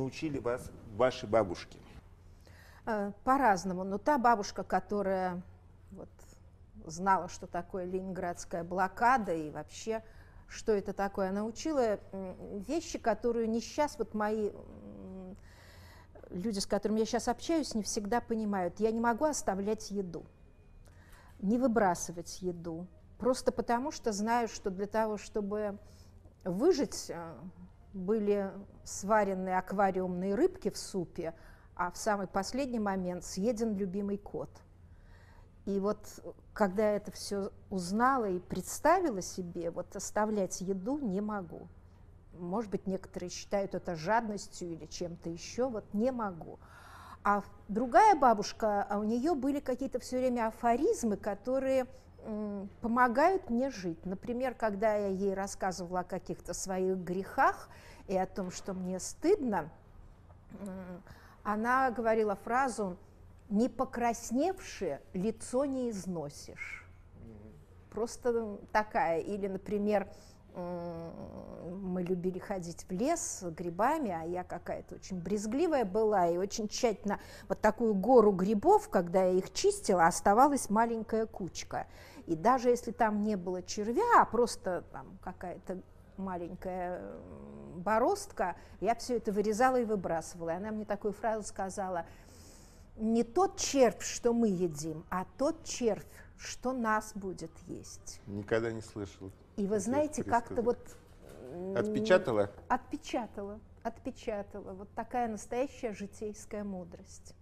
научили вас ваши бабушки? По-разному. Но та бабушка, которая вот знала, что такое Ленинградская блокада и вообще, что это такое, она учила вещи, которые не сейчас вот мои люди, с которыми я сейчас общаюсь, не всегда понимают. Я не могу оставлять еду, не выбрасывать еду, просто потому что знаю, что для того, чтобы выжить, были сварены аквариумные рыбки в супе, а в самый последний момент съеден любимый кот. И вот когда я это все узнала и представила себе, вот оставлять еду не могу. Может быть, некоторые считают это жадностью или чем-то еще, вот не могу. А другая бабушка, у нее были какие-то все время афоризмы, которые помогают мне жить. Например, когда я ей рассказывала о каких-то своих грехах и о том, что мне стыдно, она говорила фразу «не покрасневшее лицо не износишь». Просто такая. Или, например, мы любили ходить в лес с грибами, а я какая-то очень брезгливая была, и очень тщательно вот такую гору грибов, когда я их чистила, оставалась маленькая кучка. И даже если там не было червя, а просто там какая-то маленькая бороздка, я все это вырезала и выбрасывала. И она мне такую фразу сказала: не тот червь, что мы едим, а тот червь, что нас будет есть. Никогда не слышал. И вы знаете, как-то вот... Отпечатала? Отпечатала. Вот такая настоящая житейская мудрость.